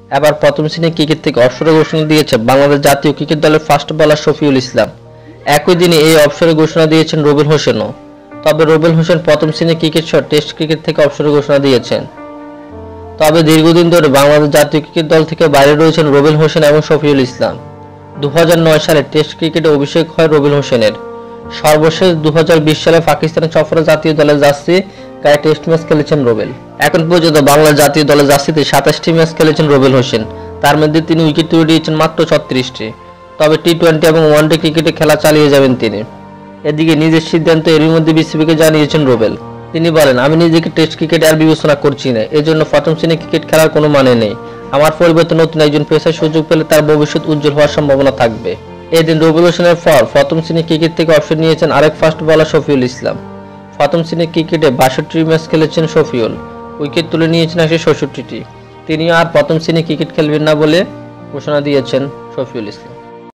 এবার প্রথম শ্রেণীর ক্রিকেট থেকে অবসরের ঘোষণা দিয়েছে বাংলাদেশ জাতীয় ক্রিকেট দলের ফাস্ট বোলার শফিউল ইসলাম। একই দিনে এই অবসরের ঘোষণা দিয়েছেন রুবেল হোসেনও। তবে রুবেল হোসেন প্রথম শ্রেণীর ক্রিকেট সহ টেস্ট ক্রিকেট থেকে অবসরের ঘোষণা দিয়েছেন। তবে দীর্ঘদিন ধরে বাংলাদেশ জাতীয় ক্রিকেট দল থেকে বাইরে রয়েছেন রুবেল হোসেন এবং শফিউল ইসলাম। 2009 সালে টেস্ট ক্রিকেটে অভিষেক হয় রুবেল হোসেনের। সর্বশেষ 2020 সালে পাকিস্তান সফরে জাতীয় দলের জার্সি গায়ে টেস্ট ম্যাচ খেলেছেন রুবেল। এখন পর্যন্ত বাংলাদেশ জাতীয় দলের জার্সিতে 27টি ম্যাচ খেলেছেন রুবেল হোসেন। তার মধ্যে তিনি উইকেট তুলে দিয়েছেন মাত্র 36টি। তবে টি-20 এবং ওয়ানডে ক্রিকেটে খেলা চালিয়ে যাবেন তিনি। এদিকে নিজের সিদ্ধান্ত এরই মধ্যে বিসিবিকে জানিয়েছেন রুবেল। তিনি বলেন, আমি নিজেকে টেস্ট ক্রিকেটে আর বিবেচনা করছি না, এজন্য প্রথম শ্রেণীর ক্রিকেট খেলার কোনো মানে নেই। আমার পরিবর্তে নতুন একজন পেসার সুযোগ পেলে তার ভবিষ্যৎ উজ্জ্বল হওয়ার সম্ভাবনা থাকবে। এদিন রুবেল হোসেনের পর প্রথম শ্রেণীর ক্রিকেট থেকে অবসর নিয়েছেন আরেক ফাস্ট বোলার শফিউল ইসলাম। প্রথম শ্রেণীর ক্রিকেটে 62 ম্যাচ খেলেছেন শফিউল, উইকেট তুলে নিয়েছেন 166টি। তিনি আর প্রথম শ্রেণীর ক্রিকেট খেলবেন না বলে ঘোষণা দিয়েছেন শফিউল ইসলাম।